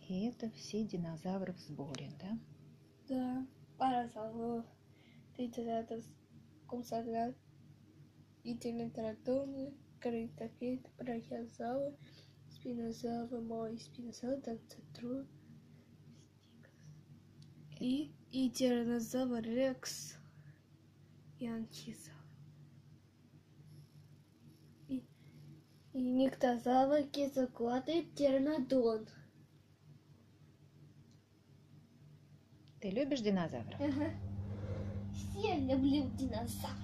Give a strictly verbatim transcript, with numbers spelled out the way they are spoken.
И это все динозавры в сборе, да? Да. Паразавр, трицератопс, компсогнат, ителентератоны, критопед, брахиозавр, спинозавр, мой спинозавр, танцетру и и тиранозавр рекс и анхизавр. И, и никтозавр, кизоклад и птеранодон. Ты любишь динозавров? Ага. Все люблю динозавров.